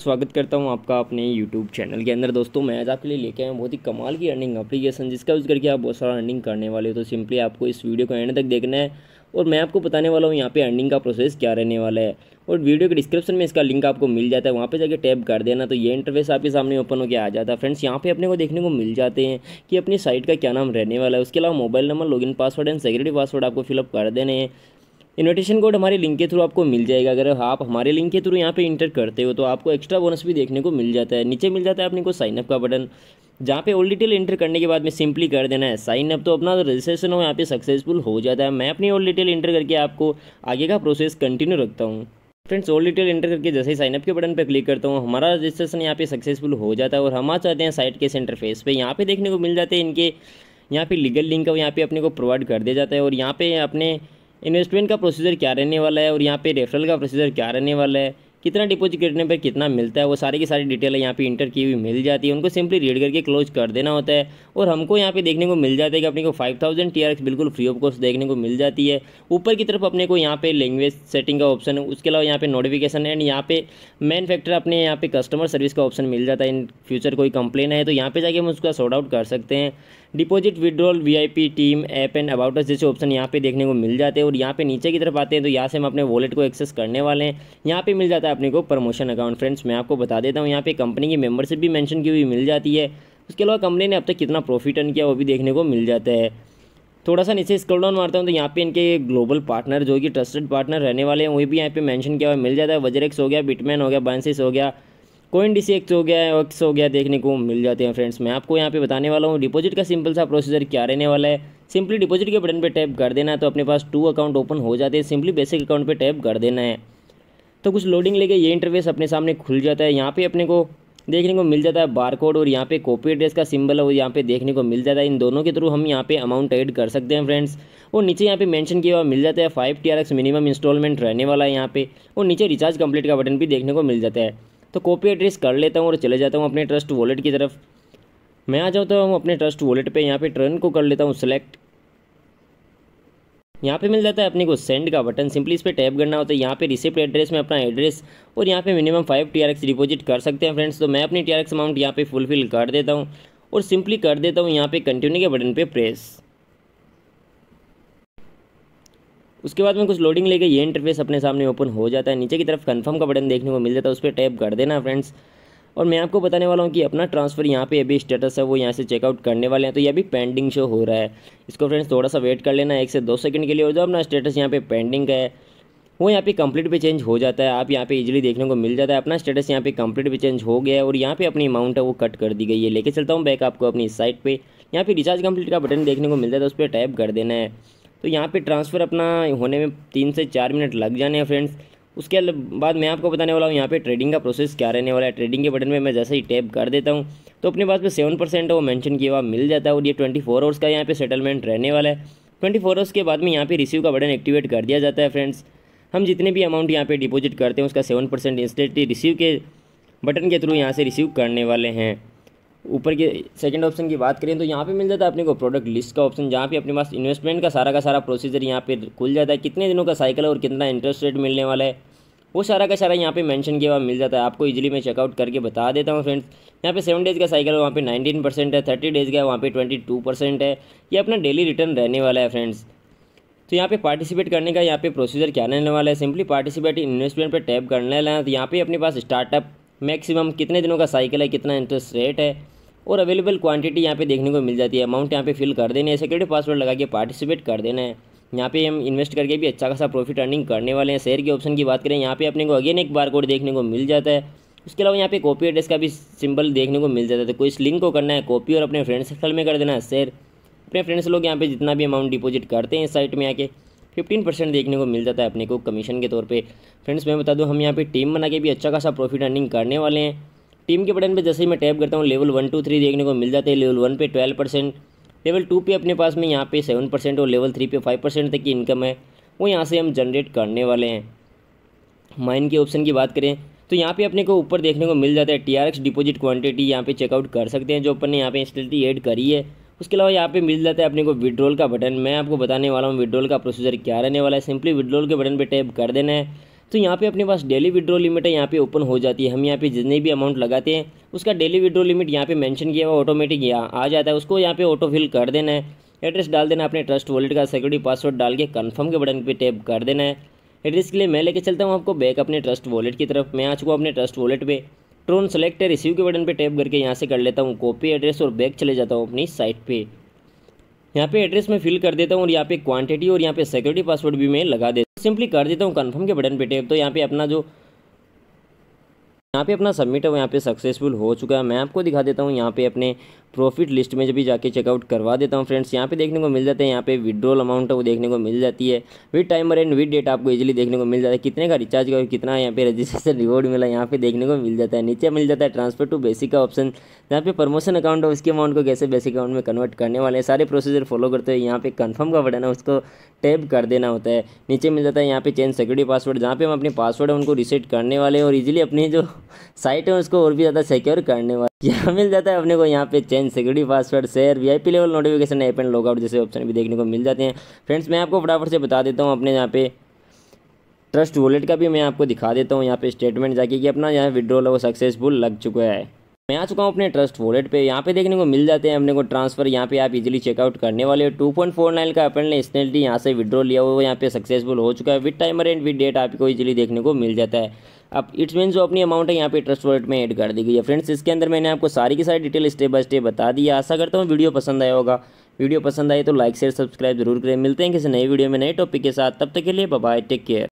स्वागत करता हूं आपका अपने YouTube चैनल के अंदर। दोस्तों मैं आज आपके लिए लेके आया हूं बहुत ही कमाल की अर्निंग एप्लीकेशन, जिसका यूज़ करके आप बहुत सारा अर्निंग करने वाले हो। तो सिंपली आपको इस वीडियो को एंड तक देखना है और मैं आपको बताने वाला हूं यहाँ पे अर्निंग का प्रोसेस क्या रहने वाला है। और वीडियो के डिस्क्रिप्शन में इसका लिंक आपको मिल जाता है, वहाँ पे जाके टैप कर देना तो ये इंटरफेस आपके सामने ओपन होकर आ जाता है। फ्रेंड्स यहाँ पे अपने को देखने को मिल जाते हैं कि अपनी साइट का क्या नाम रहने वाला है। उसके अलावा mobile number, login password and security password आपको फिलअप कर देने हैं। इन्विटेशन कोड हमारे लिंक के थ्रू आपको मिल जाएगा। अगर आप हमारे लिंक के थ्रू यहाँ पे इंटर करते हो तो आपको एक्स्ट्रा बोनस भी देखने को मिल जाता है। नीचे मिल जाता है अपने को साइन अप का बटन, जहाँ पे ऑल डिटेल इंटर करने के बाद में सिंपली कर देना है साइन अप। तो अपना रजिस्ट्रेशन हो यहाँ पे सक्सेसफुल हो जाता है। मैं अपनी ऑल डिटेल इंटर करके आपको आगे का प्रोसेस कंटिन्यू रखता हूँ। फ्रेंड्स ऑल डिटेल इंटर करके जैसे ही साइन अप के बटन पर क्लिक करता हूँ, हमारा रजिस्ट्रेशन यहाँ पे सक्सेसफुल हो जाता है और हम आ जाते हैं साइट के इंटरफेस पे। यहाँ पे देखने को मिल जाते हैं इनके यहाँ पे लीगल लिंक यहाँ पे अपने को प्रोवाइड कर दिया जाता है और यहाँ पे अपने इन्वेस्टमेंट का प्रोसीजर क्या रहने वाला है और यहाँ पे रेफरल का प्रोसीजर क्या रहने वाला है, कितना डिपॉजिट करने पर कितना मिलता है, वो सारी की सारी डिटेल यहाँ पे इंटर की हुई मिल जाती है। उनको सिंपली रीड करके क्लोज कर देना होता है और हमको यहाँ पे देखने को मिल जाता है कि अपने को 5000 TRX बिल्कुल फ्री ऑफ कॉस्ट देखने को मिल जाती है। ऊपर की तरफ अपने को यहाँ पे लैंग्वेज सेटिंग का ऑप्शन है, उसके अलावा यहाँ पे नोटिफिकेशन एंड यहाँ पे मेन फैक्टर अपने यहाँ पे कस्टमर सर्विस का ऑप्शन मिल जाता है। इन फ्यूचर कोई कंप्लेन है तो यहाँ पे जाके हम उसका सॉर्ट आउट कर सकते हैं। Deposit, withdrawal, VIP, team, app and about us जैसे ऑप्शन यहाँ पे देखने को मिल जाते हैं। और यहाँ पे नीचे की तरफ आते हैं तो यहाँ से हम अपने वॉलेट को एक्सेस करने वाले हैं। यहाँ पे मिल जाता है अपने को प्रमोशन अकाउंट। फ्रेंड्स मैं आपको बता देता हूँ, यहाँ पे कंपनी की मेंबरशिप भी मेंशन की हुई मिल जाती है। उसके अलावा कंपनी ने अब तक कितना प्रॉफिट अर्न किया वो भी देखने को मिल जाता है। थोड़ा सा नीचे स्क्रॉल डाउन मारता हूँ तो यहाँ पे इनके ग्लोबल पार्टनर जो कि ट्रस्टेड पार्टनर रहने वाले हैं वही भी यहाँ पे मेंशन किया हुआ मिल जाता है। वजरेक्स हो गया, बिटमैन हो गया, बाइनेंस हो गया, CoinDCX हो गया, OKX हो गया, देखने को मिल जाते हैं। फ्रेंड्स मैं आपको यहाँ पे बताने वाला हूँ डिपॉजिट का सिंपल सा प्रोसीजर क्या रहने वाला है। सिंपली डिपॉजिट के बटन पे टैप कर देना है तो अपने पास 2 अकाउंट ओपन हो जाते हैं। सिंपली बेसिक अकाउंट पे टैप कर देना है तो कुछ लोडिंग लेके ये इंटरफेस अपने सामने खुल जाता है। यहाँ पे अपने को देखने को मिल जाता है बारकोड और यहाँ पे कॉपी एड्रेस का सिंबल है वो यहाँ पे देखने को मिल जाता है। इन दोनों के थ्रू हम यहाँ पे अमाउंट ऐड कर सकते हैं फ्रेंड्स। और नीचे यहाँ पे मेंशन किया हुआ मिल जाता है 5 TRX मिनिमम इंस्टॉलमेंट रहने वाला है यहाँ पे। और नीचे रिचार्ज कंप्लीट का बटन भी देखने को मिल जाता है। तो कॉपी एड्रेस कर लेता हूँ और चले जाता हूँ अपने ट्रस्ट वॉलेट की तरफ। मैं आ जाता हूँ अपने ट्रस्ट वॉलेट पे, यहाँ पे टर्न को कर लेता हूँ सेलेक्ट। यहाँ पे मिल जाता है अपने को सेंड का बटन, सिंपली इस पर टैप करना होता है। यहाँ पे रिसिप्ट एड्रेस में अपना एड्रेस और यहाँ पे मिनिमम 5 TRX डिपॉजिट कर सकते हैं फ्रेंड्स। तो मैं अपनी TRX अमाउंट यहाँ पे फुलफिल कर देता हूँ और सिंपली कर देता हूँ यहाँ पे कंटिन्यू के बटन पे प्रेस। उसके बाद में कुछ लोडिंग लेके ये इंटरफेस अपने सामने ओपन हो जाता है। नीचे की तरफ कंफर्म का बटन देखने को मिल जाता है, उस पर टैप कर देना फ्रेंड्स। और मैं आपको बताने वाला हूँ कि अपना ट्रांसफ़र यहाँ पे अभी स्टेटस है वो यहाँ से चेकआउट करने वाले हैं तो ये अभी पेंडिंग शो हो रहा है। इसको फ्रेंड्स थोड़ा सा वेट कर लेना 1 से 2 सेकंड के लिए। और जो अपना स्टेटस यहाँ पे पेंडिंग का है वो यहाँ पे कंप्लीट पे चेंज हो जाता है। आप यहाँ पे इजीली देखने को मिल जाता है अपना स्टेटस यहाँ पे कंप्लीट पे चेंज हो गया है और यहाँ पे अपनी अमाउंट है वो कट कर दी गई है। लेके चलता हूँ बैक आपको अपनी साइट पे। यहाँ पे रिचार्ज कंप्लीट का बटन देखने को मिल जाता है, उस पर टैप कर देना है। तो यहाँ पे ट्रांसफ़र अपना होने में 3 से 4 मिनट लग जाने हैं फ्रेंड्स। उसके बाद मैं आपको बताने वाला हूँ यहाँ पे ट्रेडिंग का प्रोसेस क्या रहने वाला है। ट्रेडिंग के बटन में मैं जैसे ही टैप कर देता हूँ तो अपने पास में 7% है वो मेंशन किया हुआ मिल जाता है। और ये 24 आवर्स का यहाँ पे सेटलमेंट रहने वाला है। 24 आवर्स के बाद में यहाँ पे रिसीव का बटन एक्टिवेट कर दिया जाता है फ्रेंड्स। हम जितने भी अमाउंट यहाँ पे डिपॉजिट करते हैं उसका 7% इंस्टेंटली रिसीव के बटन के थ्रू यहाँ से रिसीव करने वाले हैं। ऊपर के सेकंड ऑप्शन की बात करें तो यहाँ पे मिल जाता है अपने को प्रोडक्ट लिस्ट का ऑप्शन, जहाँ पे अपने पास इन्वेस्टमेंट का सारा प्रोसीजर यहाँ पे खुल जाता है। कितने दिनों का साइकिल है और कितना इंटरेस्ट रेट मिलने वाला है वो सारा का सारा यहाँ पे मेंशन किया हुआ मिल जाता है। आपको इजीली मैं चेकआउट करके बता देता हूँ फ्रेंड्स। यहाँ पे 7 डेज़ का साइकिल है वहाँ पे 19% है, 30 डेज़ का वहाँ पे 22% है। ये अपना डेली रिटर्न रहने वाला है फ्रेंड्स। तो यहाँ पे पार्टिसिपेट करने का यहाँ पे प्रोसीजर क्या रहने वाला है। सिंपली पार्टिसिपेट इन्वेस्टमेंट पर टैप करने वाला है। तो यहाँ पे अपने पास स्टार्टअप, मैक्सिमम कितने दिनों का साइकिल है, कितना इंटरेस्ट रेट है और अवेलेबल क्वांटिटी यहाँ पे देखने को मिल जाती है। अमाउंट यहाँ पे फिल कर देने है, सिक्योरिटी पासवर्ड लगा के पार्टिसिपेट कर देना है। यहाँ पे हम इन्वेस्ट करके भी अच्छा खासा प्रॉफिट अर्निंग करने वाले हैं। शेयर के ऑप्शन की बात करें यहाँ पे अपने को अगेन एक बारकोड देखने को मिल जाता है। उसके अलावा यहाँ पे कॉपी एड्रेस का भी सिंबल देखने को मिल जाता है। तो कोई इस लिंक को करना है कॉपी और अपने फ्रेंड्स सर्कल में कर देना है शेयर। अपने फ्रेंड्स लोग यहाँ पे जितना भी अमाउंट डिपॉजिट करते हैं इस साइट में आके 15% देखने को मिल जाता है अपने को कमीशन के तौर पर। फ्रेंड्स मैं बता दूँ हम यहाँ पे टीम बना के भी अच्छा खासा प्रॉफिट अर्निंग करने वाले हैं। टीम के बटन पे जैसे ही मैं टैप करता हूँ लेवल 1, 2, 3 देखने को मिल जाते हैं। लेवल 1 पे 12%, लेवल 2 पे अपने पास में यहाँ पे 7% और लेवल 3 पे 5% तक की इनकम है वो यहाँ से हम जनरेट करने वाले हैं। माइन के ऑप्शन की बात करें तो यहाँ पे अपने को ऊपर देखने को मिल जाता है TRX डिपॉजिट क्वांटिटी, यहाँ पे चेकआउट कर सकते हैं जो अपन ने यहाँ पे इंस्टेंटली ऐड करी है। उसके अलावा यहाँ पे मिल जाता है अपने को विड्रॉल का बटन। मैं आपको बताने वाला हूँ विड्रॉल का प्रोसीजर क्या रहने वाला है। सिंपली विड्रॉल के बटन पर टैप कर देना है तो यहाँ पे अपने पास डेली विड्रॉ लिमिट है यहाँ पे ओपन हो जाती है। हम यहाँ पे जितने भी अमाउंट लगाते हैं उसका डेली विड्रॉ लिमिट यहाँ पे मेंशन किया हुआ ऑटोमेटिक यहाँ आ जाता है। उसको यहाँ पे ऑटो फिल कर देना है, एड्रेस डाल देना अपने ट्रस्ट वॉलेट का, सिक्योरिटी पासवर्ड डाल के कन्फर्म के बटन पे टैप कर देना है। एड्रेस के लिए मैं लेके चलता हूँ आपको बैक अपने ट्रस्ट वॉलेट की तरफ। मैं आ चुका हूँ अपने ट्रस्ट वॉलेट पे। ट्रोन सेलेक्ट है, रिसीव के बटन पे टैप करके यहाँ से कर लेता हूँ कॉपी एड्रेस और बैक चले जाता हूँ अपनी साइट पे। यहाँ पे एड्रेस में फिल कर देता हूँ और यहाँ पे क्वांटिटी और यहाँ पे सिक्योरिटी पासवर्ड भी मैं लगा देता हूँ। सिंपली कर देता हूँ कन्फर्म के बटन पे टैप। तो यहाँ पे अपना सबमिट है वो यहाँ पे सक्सेसफुल हो चुका है। मैं आपको दिखा देता हूँ यहाँ पे अपने प्रॉफिट लिस्ट में जब भी जाके चेकआउट करवा देता हूँ फ्रेंड्स। यहाँ पे देखने को मिल जाते हैं, यहाँ पे विड्रॉल अमाउंट है वो देखने को मिल जाती है। With timer and with date आपको इजीली देखने को मिल जाता है कितने का रिचार्ज का और कितना यहाँ पे रजिस्ट्रेशन रिवॉर्ड मिला यहाँ पे देखने को मिल जाता है। नीचे मिल जाता है ट्रांसफर टू बेसिक का ऑप्शन, जहाँ पे प्रमोशन अकाउंट है उसके अमाउंट को कैसे बेसिक अकाउंट में कन्वर्ट करने वाले हैं सारे प्रोसीजर फॉलो करते हुए यहाँ पे कन्फर्म का बटन है उसको टैप कर देना होता है। नीचे मिल जाता है यहाँ पे चेंज सिक्योरिटी पासवर्ड, जहाँ पे हम अपने पासवर्ड है उनको रीसेट करने वाले और इजीली अपनी जो साइट है उसको और भी ज़्यादा सिक्योर करने वाले। यहाँ मिल जाता है अपने को यहाँ पे change security password, share, VIP level notification, app and logout जैसे ऑप्शन भी देखने को मिल जाते हैं। फ्रेंड्स मैं आपको फटाफट से बता देता हूँ अपने यहाँ पे ट्रस्ट वॉलेट का भी मैं आपको दिखा देता हूँ यहाँ पे स्टेटमेंट जाके कि अपना यहाँ विड्रॉल वो सक्सेसफुल लग चुका है। मैं आ चुका हूँ अपने ट्रस्ट वॉलेट पे। यहाँ पे देखने को मिल जाते हैं अपने को ट्रांसफर, यहाँ पे आप इजीली चेकआउट करने वाले हो। 2.49 का अपन ने स्नैपडी यहाँ से विड्रॉ लिया हुआ यहाँ पे सक्सेसफुल हो चुका है। With timer and with date आपको इजीली देखने को मिल जाता है। अब इट्स मीन जो अपनी अमाउंट है यहाँ पे ट्रस्ट वॉलेट में ऐड कर दी गई है। फ्रेंड्स इसके अंदर मैंने आपको सारी की सारी डिटेल स्टेप बाय स्टेप बता दी है। आशा करता हूँ वीडियो पसंद आया होगा। वीडियो पसंद आए तो लाइक शेयर सब्सक्राइब जरूर करें। मिलते हैं किसी नई वीडियो में नए टॉपिक के साथ, तब तक के लिए बाय बाय, टेक केयर।